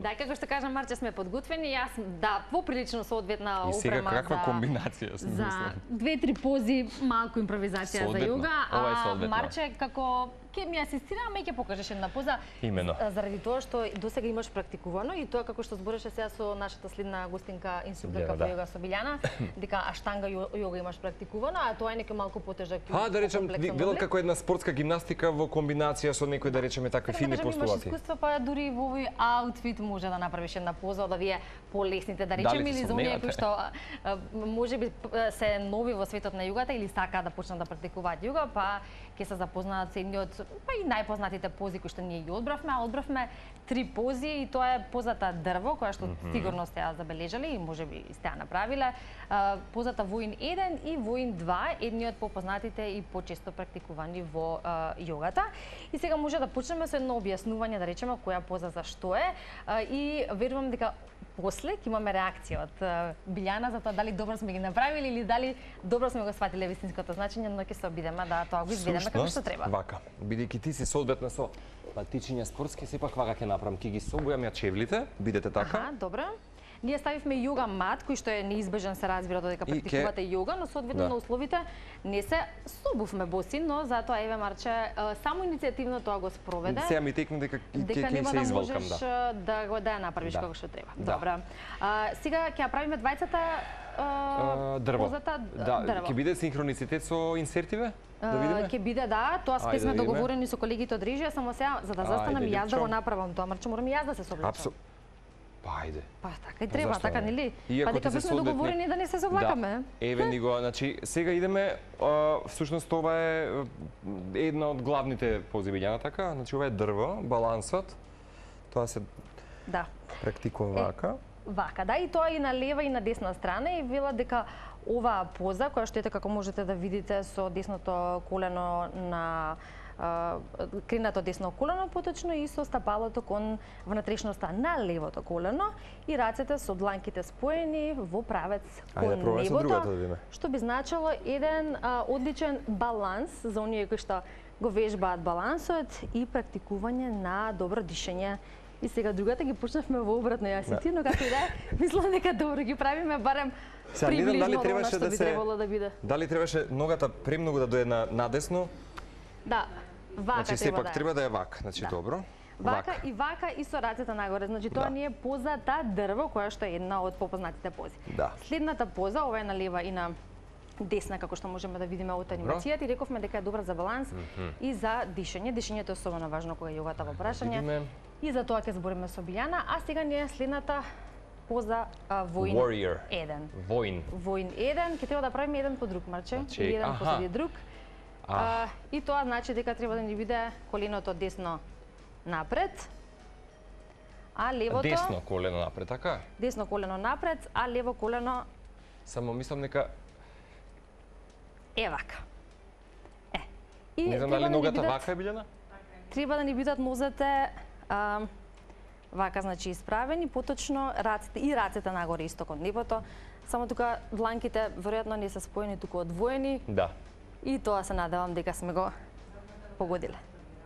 Да, како што кажа Марче, сме подготвени. Јас поприлично соодветна И сега опрема каква комбинација сме за мислени? 2-3 пози, малку импровизација за јога, Ова е а соодветно. Марче како ќе ми асистира, ама и ќе покажеш една поза. Имено. Заради тоа што досега имаш практикувано и тоа како што збореше сега со нашата следна гостинка, инструкторка по јога со Билјана, дека аштанга јога имаш практикувано, а тоа е некој малку потежак. Да речем, било како една спортска гимнастика во комбинација со некои, да речеме, такви фини постулати. Имаш искуство, па дури во овој аутфит може да направиш една поза од овие полесните, да речем, или за оние кои што можеби се нови во светот на јогата или сакаат да почнат да практикуваат јога, па ќе се запознаат со едни од и најпознатите пози кои што ние ги одбравме, а одбравме 3 пози и тоа е позата дрво, која што сигурно сте ја забележале и можеби сте ја направиле, позата воин 1 и воин 2, едни од попознатите и почесто практикувани во јогата. И сега може да почнеме со едно објаснување, да речеме која поза за што е, и верувам дека после ќе имаме реакција од Билјана за тоа дали добро сме ги направили или дали добро сме го сватиле вистинското значење, но ќе се обидеме да тоа го изведеме како што треба. Вака, бидејќи ти си соодветна со патичиња спортски, сепак вака ќе направам, ќе ги собојам ја чевлите, бидете така. Добро. Ние ставивме јога мат, кој што е неизбежен, се разбира, додека практикувате јога, но соодветно на условите не се собувме боси, но затоа еве Марче само иницијативно тоа го спроведе. Сега ми текна дека ќе се изволкам, да ја направиш како што треба. Добро. Сега ќе ја правиме двајцата позата дрво. Ќе биде синхроницитет со инсертиве? Да видиме? Ќе биде, да, тоа сме договорени со колегите од режија, само сега за да застанам и јас да го направам тоа, Марче, морам и јас да се соблечам. Па ајде. Па така и треба, така нели? Па дека сме договорени да не се совлакаме. Еве ни го, значи сега идеме, всушност ова е една од главните пози Билјана, така, значи ова е дрво, балансот. Тоа се практикува вака. Вака, да, и тоа и на лева и на десна страна и вела дека оваа поза, која што ете како можете да видите со десното колено на кренато десно колено, поточно и со стапалото кон внатрешноста на левото колено и рацете со дланките споени во правец кон небото, што би значило еден одличен баланс за оние кои што го вежбаат балансот и практикување на добро дишење. И сега другата ги почнавме во обратно, јас и ти, но како и да е, мислам дека добро ги правиме, барем приближно она што би требало да биде. Дали требаше ногата премногу да дојде надесно? Да, вака значи, треба да е. Сепак треба да е вака, значи добро. Вака и со рацете нагоре. Значи тоа ни е позата дрво, која што е една од попознатите пози. Следната поза, ова е на лева и на десна, како што можеме да видиме од анимацијата, и рековме дека е добра за баланс и за дишење. Дишењето е особено важно кога јогата во прашање. И за тоа ќе збориме со Билјана, а сега ни е следната поза воин 1. Воин 1, ќе треба да правиме еден по друг, Марче, или еден посреди друг. И тоа значи дека треба да ни биде коленото десно напред, а левото... Десно колено напред, така? Десно колено напред, а лево колено... Само мислам дека... Е вака. Не знам дали ногата вака е, Билјана? Треба да ни бидат нозете вака, значи исправени, поточно рацете и рацете нагоре исто кон небото. Само тука дланките веројатно не се споени, туку одвоени. Да. И тоа се надевам дека сме го погодиле.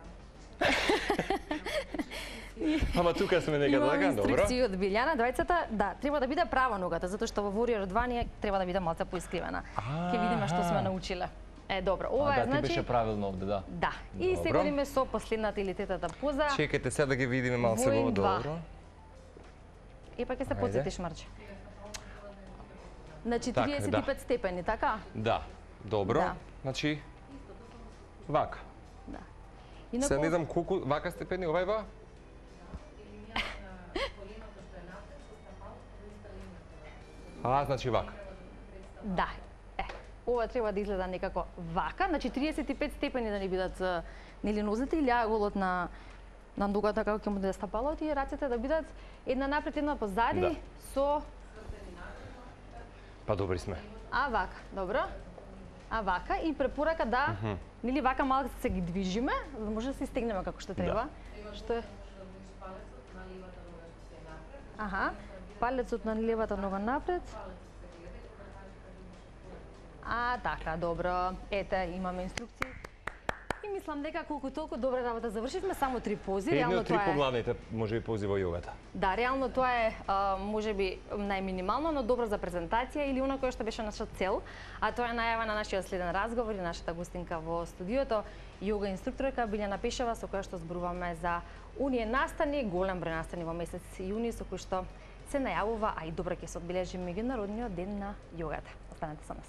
Ама тука сме некаде, така, добро. Инструкции од Билјана, двајцата, да, треба да биде права ногата, затоа што во Warrior 2 ние треба да биде малце поискривена. Ќе видиме што сме научиле. Добро, ова е, значи... ти беше правилно овде, да. Да, и сега идеме со последната или третата поза. Чекајте сега да ги видиме малце во добро. Епа ќе се потсетиш, Марче. Значи 35 степени, така? Да, добро. Значи, вака. Сега не знам колку вака степени, ова е ва? Значи вака. Да. Ова треба да изгледа некако вака, значи 35 степени да ни бидат нели нозете или аголот на ногата како ќе му да стапалот и рацете да бидат една напред, една позади со... Па добри сме. Вака, добро. Вака и препорака да, нели вака малку се ги движиме, за да може да се стегнеме како што треба. Што е? Палецот на левата нога напред. Така, добро. Ете, имаме инструкции. И мислам дека колку толку добра работа завршивме, само 3 пози. Едни од 3 поглавните можеби пози во јогата. Да, реално тоа е можеби најминимално, но добро за презентација или она кое што беше наша цел, а тоа е најава на нашиот следен разговор и нашата гостинка во студиото, јога инструкторка Билјана Пешева, со која што зборуваме за оние настани, голем број настани во месец јуни, со кои што се најавува, а и добро ќе се одбележи меѓународниот ден на јогата. Останете со нас.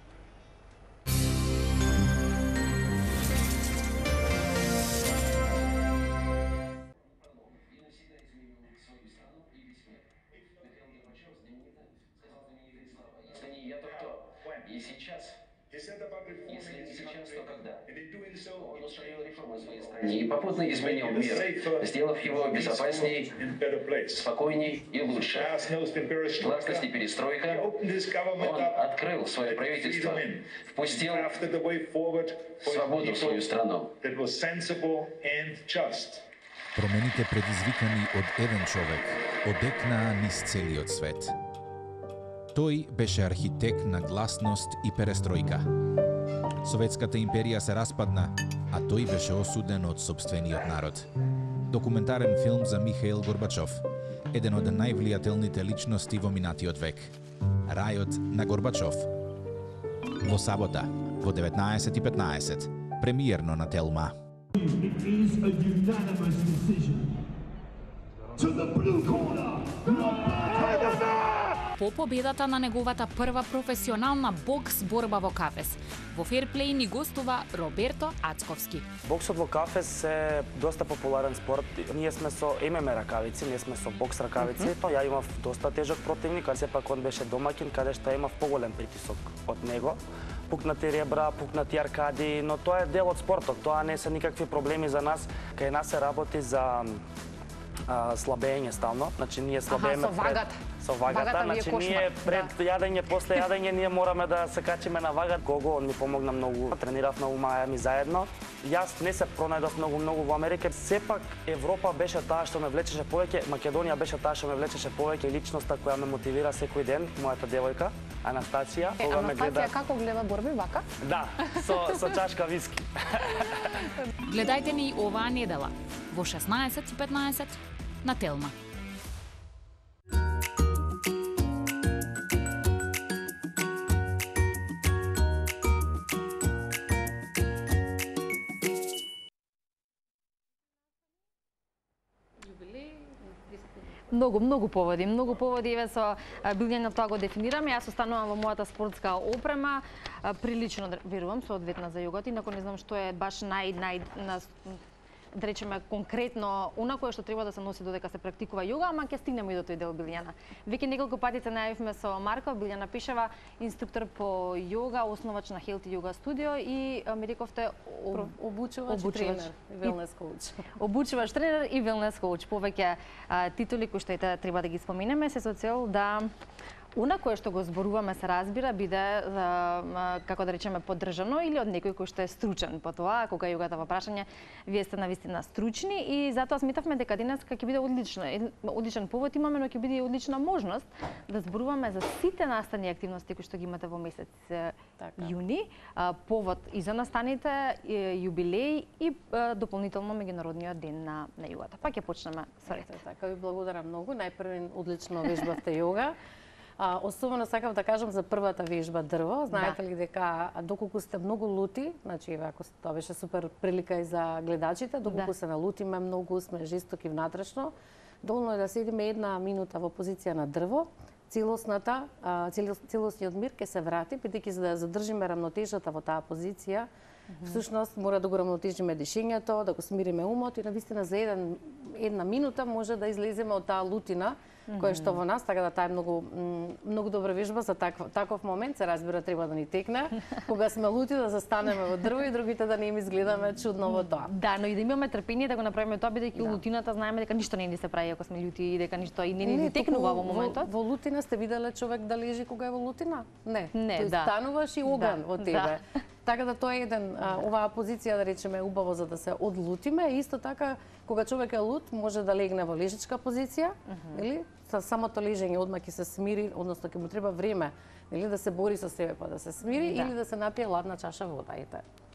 И сейчас, если не сейчас, то когда? Он устроил реформы в своей стране и попутно изменил мир, сделав его безопасней, спокойней и лучше. Гладкость и перестройка. Он открыл свое правительство, впустил свободу в свою страну. Промените предизвикани од еден човек одекнаа низ целиот свет. Тој беше архитект на гласност и перестројка. Советската империја се распадна, а тој беше осуден од сопствениот народ. Документарен филм за Михаил Горбачов, еден од највлијателните личности во минатиот век. Рајот на Горбачов. Во сабота, во 19:15, премиерно на Телма. It is a unanimous decision. To the blue corner, По победата на неговата прва професионална бокс борба во Кафес, во ферплей ни гостува Роберто Ацковски. Боксот во Кафес е доста популарен спорт. Ние сме со ММА ракавици, ние сме со бокс ракавици. Ја имав доста тежок противник, а сепак он беше домакин, каде што имав поголем притисок од него. Пукнати ребра, пукнати аркади, но тоа е дел од спортот. Тоа не се никакви проблеми за нас. Кај нас се работи за слабење стално. Значи ние слабееме со вагата. Значи ние пред јадење, после јадење ние мораме да се качиме на вага. Гого, он ми помогна многу. Трениравме у Мајами заедно. Јас не се пронајдов многу во Америка. Сепак Европа беше таа што ме влечеше повеќе, Македонија беше таа што ме влечеше повеќе, личноста која ме мотивира секој ден, мојата девојка Анастасија. Анастасија како гледа борби вака? Да, со чашка виски. Гледајте ни оваа недела во 16:15 на Телма. Многу поводи, еве со Билјана тоа го дефинираме. Јас останувам во мојата спортска опрема, прилично верувам соодветна за јогата, инаку не знам што е баш да речеме конкретно она кое што треба да се носи додека се практикува јога, ама ќе стигнеме и до тој дел, Билјана. Веќе неколку пати се најавивме со Марко, Билјана Пешева, инструктор по јога, основач на Healthy Yoga Studio и ми рековте обучуваш тренер и велнес коуч. Обучуваш тренер и велнес коуч. Повеќе титули кои што треба да ги споменеме се со цел да она кое што го зборуваме се разбира биде како да речеме поддржано или од некој кој што е стручен по тоа, кога јогата во прашање, вие сте навистина стручни и затоа сметавме дека денеска ќе биде одличен повод имаме, но ќе биде и одлична можност да зборуваме за сите настани и активности кои што ги имате во месец јуни, повод и за настаните, јубилеј и дополнително меѓународниот ден на јогата. Па ќе почнеме со ред. Така, ви благодарам многу. Најпрво одлично вежбавте јога. Особено сакав да кажам за првата вежба дрво. Знаете ли дека доколку сте многу лути, значи ако тоа беше супер прилика и за гледачите, доколку се налутиме многу, сме жестоки внатрешно, доволно е да седиме една минута во позиција на дрво, целосниот мир ќе се врати, бидејќи за да задржиме рамнотежата во таа позиција, всушност мора да го рамнотежиме дишењето, да го смириме умот и навистина за една минута може да излеземе од таа лутина која што во нас, така да таа е многу добра вежба за таков момент, се разбира треба да ни текне, кога сме лути да застанеме во дрво и другите да не им изгледаме чудно во тоа. Да, но и да имаме трпение да го направиме тоа, бидејќи лутината знаеме дека ништо не ни се прави ако сме љути и дека ништо и не ни текнува во моментот. Во лутина сте виделе човек да лежи кога е во лутина? Не, тој стануваш и оган во тебе. Така да тоа е оваа позиција, да речеме, убаво за да се одлутиме. Исто така, кога човек е лут, може да легне во лежичка позиција, или самото лежење одма ќе се смири, односно ќе му треба време, или да се бори со себе па да се смири, или да се напие ладна чаша вода.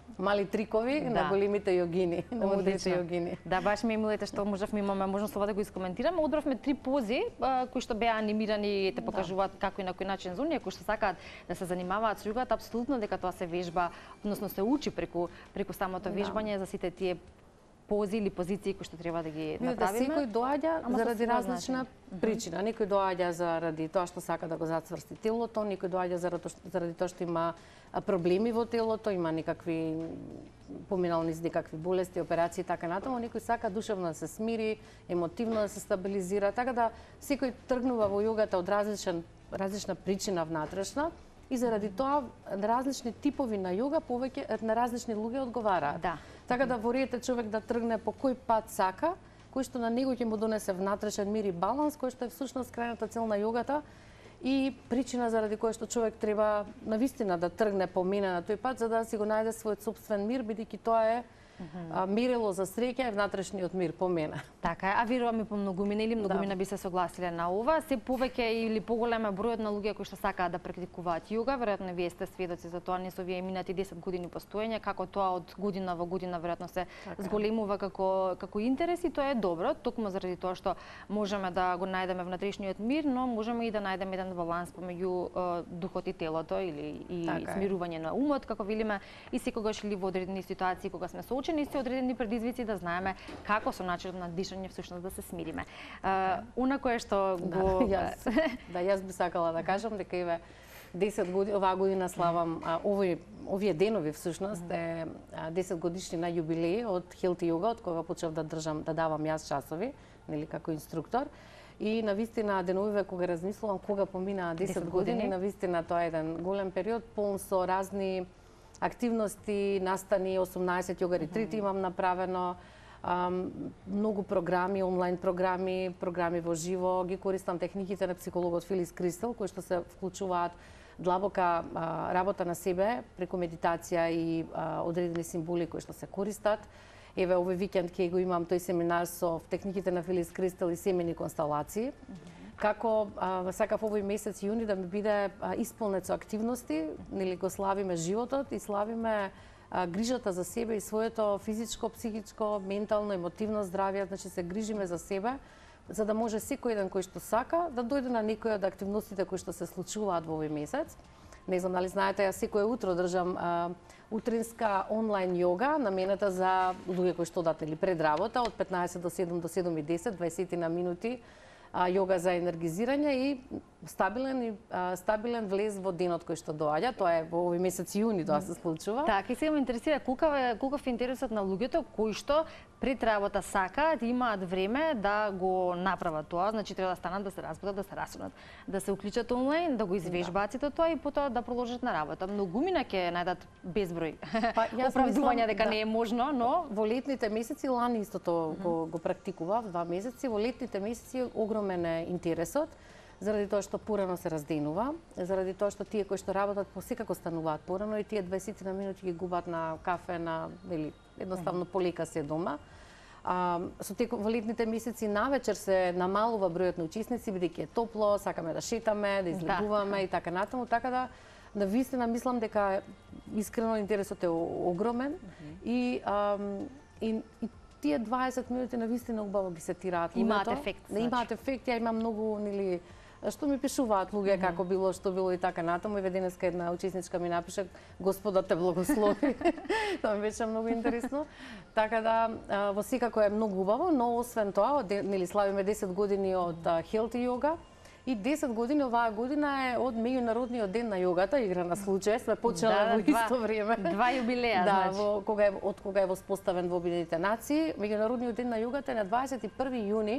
мали трикови на големите јогини, на мудрите јогини. Да, баш ми милите што можевме имаме можност ова да го искоментираме. Одбравме 3 пози кои што беа анимирани и те покажуваат како и на кој начин за оние кои што сакаат да се занимаваат со јогата, апсолутно дека тоа се вежба, односно се учи преку самото вежбање за сите тие пози или позиции кои што треба да ги направиме. Секој доаѓа заради различна причина. Некој доаѓа заради тоа што сака да го зацврсти телото, некој доаѓа заради тоа што има проблеми во телото, има некакви поминал низ некакви болести, операции и така натаму, некој сака душевно да се смири, емотивно да се стабилизира, така да секој тргнува во јогата од различна причина внатрешна. И заради тоа различни типови на јога повеќе на различни луѓе одговараат. Да. Така да во ред човек да тргне по кој пат сака, кој што на него ќе му донесе внатрешен мир и баланс, кој што е всушност крајната цел на јогата и причина заради која што човек треба навистина да тргне по мене на тој пат за да си го најде својот сопствен мир, бидејќи тоа е мерило за среќа е внатрешниот мир по мене. Така е, а верувам и по многумина или многумина би се согласиле на ова. Се повеќе или поголем е бројот на луѓе кои што сакаат да практикуваат јога, веројатно вие сте сведоци за тоа, не со вие минати 10 години постоење, како тоа од година во година веројатно се зголемува како интерес и тоа е добро, токму заради тоа што можеме да го најдеме внатрешниот мир, но можеме и да најдеме еден баланс помеѓу духот и телото или смирување на умот, како велиме, и секогаш или во одредени ситуации кога сме соочени со одредени предизвици да знаеме како со начинот на дишање всушност да се смириме. Она кое што го јас би сакала да кажам дека еве 10 години оваа година славам овие денови всушност е 10 годишнина јубилеј од Healthy Yoga, од кога почнав да давам јас часови, нели како инструктор. И навистина деновиве кога размислувам кога поминаа 10 години, навистина тоа е еден голем период полн со разни активности, настани, 18 јога ретрити имам направено, многу програми, онлайн програми во живо, ги користам техниките на психологот Филис Кристел, кои што се вклучуваат длабока работа на себе преку медитација и одредени символи кои што се користат. Еве овој викенд ќе го имам тој семинар со техниките на Филис Кристел и семени констелации. Како сакав овој месец јуни да ми биде исполнет со активности, нели го славиме животот и славиме грижата за себе и своето физичко, психичко, ментално, емотивно здравје, значи се грижиме за себе, за да може секој еден кој што сака да дојде на некој од активностите кои што се случуваат во овој месец. Не знам дали знаете, јас секое утро држам утринска онлайн јога наменета за луѓе кои што одат или пред работа од 15 до 7 до 7:10, 20 на минути јога за енергизирање и стабилен влез во денот кој што доаѓа. Тоа е во овој месец јуни тоа се случува. Така, и сега ме интересира колков е интересот на луѓето кои што пред работа сакаат и имаат време да го направат тоа, значи треба да станат, да се разбудат, да се расунат, да се уклучат онлайн, да го извежбаат сето тоа и потоа да продолжат на работа. Многумина ќе најдат безброј оправдувања дека не е можно, но во летните месеци лани истото го практикував 2 месеци, во летните месеци огромен е интересот заради тоа што порано се разденува, заради тоа што тие кои што работат посекако стануваат порано и тие 20 на минути ги губат на кафе, на едноставно полека се дома. Во летните месеци навечер се намалува бројот на учесници бидејќи е топло, сакаме да шетаме, да излегуваме и така натаму, така да навистина мислам дека искрено интересот е огромен и тие 20 минути навистина убаво ги сетираат. Имаат ефект. Имаат ефект, ја имам многу што ми пишуваат луѓе како било, што било и така натаму. Еве денеска една учесничка ми напиша Господа те благослови. Тоа ми беше многу интересно. Така да во секако е многу убаво, но освен тоа, нели славиме 10 години од Healthy Yoga. И 10 години оваа година е од меѓународниот ден на јогата, игра на случај, сме почнали во исто време. 2 јубилеа, значи. Од кога е воспоставен во Обединетите нации, меѓународниот ден на јогата е на 21 јуни.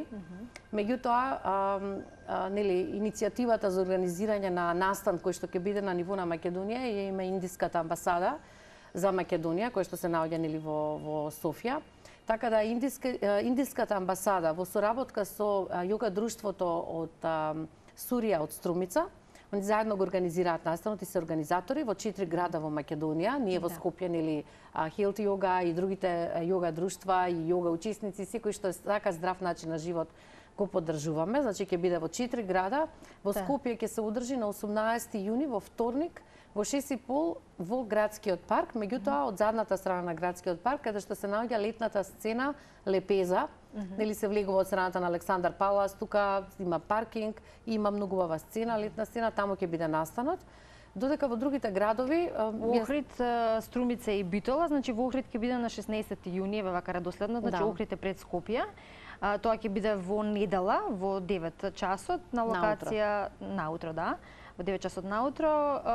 Меѓутоа, нели иницијативата за организирање на настан кој што ќе биде на ниво на Македонија е има Индиската амбасада за Македонија, која што се наоѓа нели во Софија. Така да Индиската амбасада во соработка со јога друштвото од Сурија од Струмица, они заедно го организираат настанот и се организатори во 4 града во Македонија. Ние во Скопје нели Healthy Yoga и другите јога друштва и јога учесници, секој што сака здрав начин на живот го поддржуваме, значи ќе биде во 4 града. Во Скопје ќе се одржи на 18 јуни во вторник во 6:30 во градскиот парк, меѓутоа од задната страна на градскиот парк, каде што се наоѓа летната сцена Лепеза, нели се влегува од страната на Александар Палас, тука има паркинг, има многу убава сцена, летна сцена, таму ќе биде настанот. Додека во другите градови, во Охрид, Струмица и Битола, значи во Охрид ќе биде на 16 јуни, вака редоследно, значи Охрид е пред Скопје. Тоа ќе биде во недела во 9 часот на локација наутро, да. Во 9 часот наутро,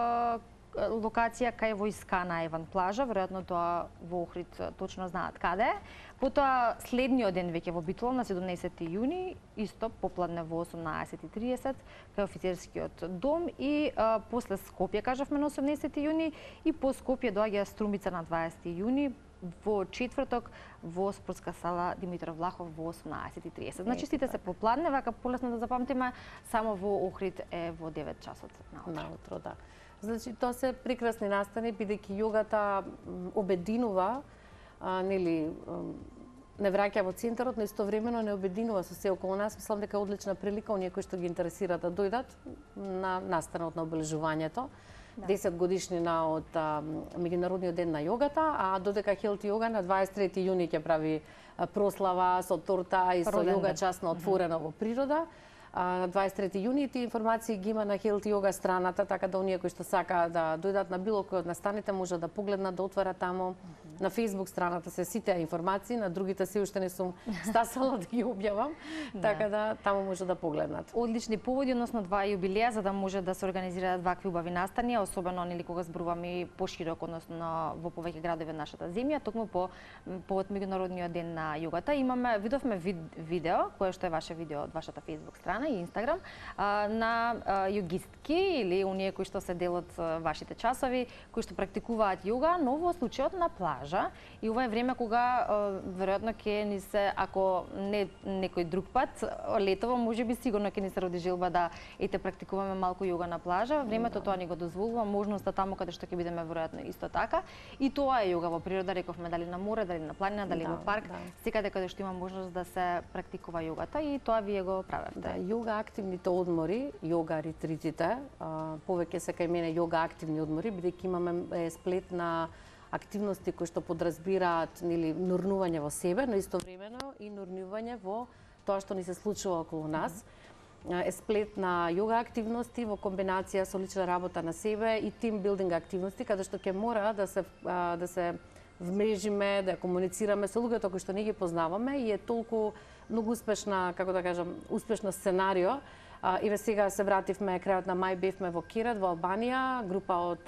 локација кај Војска на Иван плажа, веројатно тоа во Охрид точно знаат каде е. Потоа следниот ден веќе во Битола на 17 јуни, исто попладне во 18:30 кај офицерскиот дом и после Скопје кажавме на 18 јуни и по Скопје доаѓа Струмица на 20 јуни во четврток во спортска сала Димитар Влахов во 18:30. Значи сите се попладне, вака полесно да запамтиме, само во Охрид е во 9 часот наутро, да. Значи тоа се прекрасни настани бидејќи јогата обединува, нели, не враќа во центарот, но истовремено не обединува со се околу нас. Мислам дека е одлична прилика оние кои што ги интересира да дојдат на настанот на обележувањето. 10 годишнина од Меѓународниот ден на јогата, а додека Healthy Yoga на 23 јуни ќе прави прослава со торта и со јога частно отворено во природа. На 23 јуни тие информации ги има на Healthy Yoga страната, така да оние кои што сакаат да дојдат на било кој од настаните може да погледнат, да отварат таму. На Facebook страната се сите информации, на другите се уште не сум стасала да ги објавам, така да таму може да погледнат. Одлични поводи, односно два јубилеја за да може да се организираат вакви убави настанија, особено нели кога зборуваме поширок, односно во повеќе градови на нашата земја, токму по повод Меѓународниот ден на јогата. Видовме видео, кое што е ваше видео од вашата Facebook страна и Инстаграм, на јогистки или оние кои што се дел од вашите часови, кои што практикуваат јога, но во случајот на плажа. И ова е време кога веројатно ќе ни се, ако не некој друг пат, летово можеби сигурно ќе ни се роди желба да практикуваме малку јога на плажа. Времето тоа ни го дозволува, можноста таму каде што ќе бидеме веројатно исто така. И тоа е јога во природа, рековме, дали на море, дали на планина, дали во парк, секаде каде што има можност да се практикува јогата и тоа вие го правевте. Да, јога активните одмори, јога ретритите, повеќе се кај мене јога активни одмори, бидејќи имаме сплет на активности кои што подразбираат нели нурнување во себе, но истовремено и нурнување во тоа што ни се случува околу нас. Е сплет на јога активности во комбинација со лична работа на себе и тим билдинг активности, каде што ќе мора да се вмрежиме, да комуницираме со луѓето кои што не ги познаваме и е толку многу успешна, како да кажам, успешно сценарио. Еве сега се вративме крајот на мај, бевме во Керет во Албанија, група од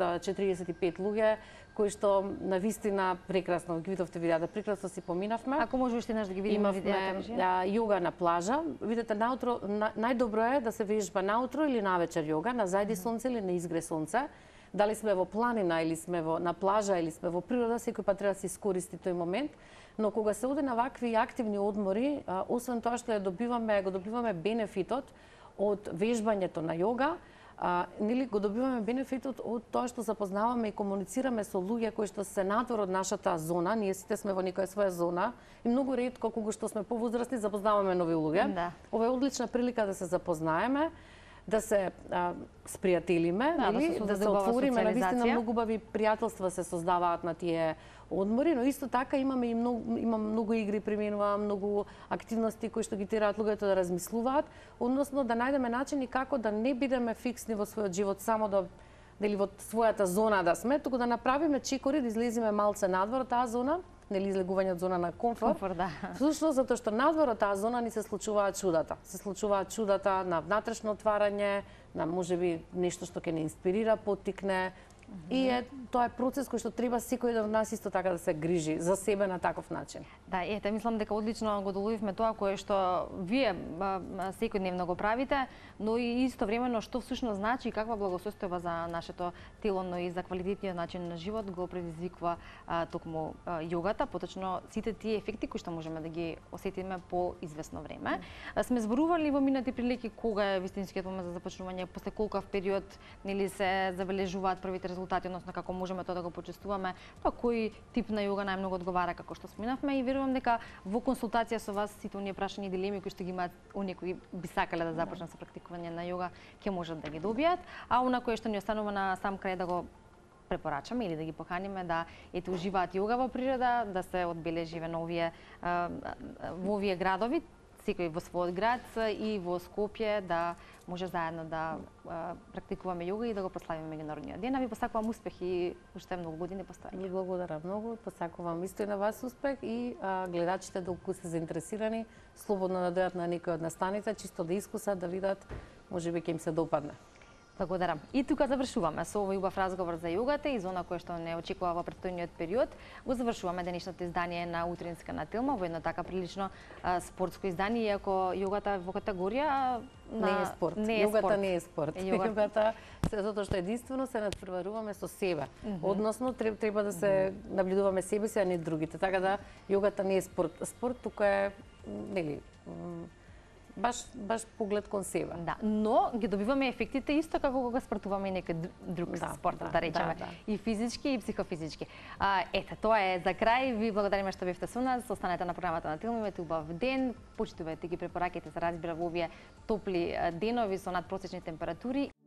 45 луѓе кои што навистина прекрасно ги видовте видеата, прекрасно си поминавме. Ако може уште еднаш да ги видиме видеата, јога на плажа. Видете, наутро најдобро е да се вежба наутро или навечер јога, на зајди сонце или на изгре сонце. Дали сме во планина или сме на плажа или сме во природа, секој пат треба да се искористи тој момент. Но кога се оде на вакви активни одмори, освен тоа што го добиваме бенефитот од вежбањето на јога, нели го добиваме бенефитот од тоа што запознаваме и комуницираме со луѓе кои што се надвор од нашата зона, ние сите сме во некоја своја зона и многу ретко кога што сме повозрасни запознаваме нови луѓе. Ова е одлична прилика да се запознаеме, да се спријателиме, да се отвориме, навистина многу убави пријателства се создаваат на тие одмори, но исто така имам многу игри применува, многу активности кои што ги тераат луѓето да размислуваат, односно да најдеме начини како да не бидеме фиксни во својот живот, само да нели во својата зона да сме, туку да направиме чекори, да излеземе малце надвор од таа зона, нели излегување од зона на комфорт. Всушност затоа што надвор од таа зона ни се случуваат чудата. Се случуваат чудата на внатрешно отварање, на можеби нешто што ќе не инспирира, поттикне. И тоа е процес кој што треба секој од нас исто така да се грижи за себе на таков начин. Да, мислам дека одлично го доловивме тоа кое што вие секојдневно го правите, но и истовремено што всушност значи и каква благосостојба за нашето тело, но и за квалитетниот начин на живот го предизвикува токму јогата, поточно сите тие ефекти кои што можеме да ги осетиме по известно време. Сме зборували во минати прилики кога е вистинскиот момент за започнување, после колкав период нели се забележуваат првите резултати, односно како можеме тоа да го почувствуваме, па кој тип на јога најмногу одговара, како што споминавме, и верувам верувам дека во консултација со вас сите оние прашања и дилеми кои што ги имаат оние кои би сакале да започнат со практикување на јога, ќе можат да ги добијат, а она кое што ни останува на сам крај да го препорачаме или да ги поканиме да уживаат јога во природа, да се одбележи во овие градови, секој во својот град и во Скопје да може заедно да практикуваме јога и да го прославиме меѓународниот ден. А ви посакувам успех и уште многу години постоење. Ви благодарам многу, посакувам исто и на вас успех и гледачите доколку се заинтересирани, слободно да дојдат на некој од настаните, чисто да искусат, да видат, можеби ќе им се допадне. Благодарам. И тука завршуваме со овој убав разговор за јогата и зона која што не очекува во претходниот период. Го завршуваме денешното издание на Утринска на Телма во едно така прилично спортско издание, иако јогата во категорија не е спорт. Јогата не е спорт. Јогата затоа што единствено се надпреваруваме со себе. Односно треба да се наблюдуваме себе си, а не другите. Така да јогата не е спорт. Спорт тука е нели баш поглед кон себе. Да, но ги добиваме ефектите исто како кога спортуваме и некој друг спорт, да речеме, и физички и психофизички. Ете, тоа е за крај. Ви благодариме што бевте со нас. Останете на програмата на Телма, имате убав ден. Почитувајте ги препораките за разбира во овие топли денови со надпросечни температури.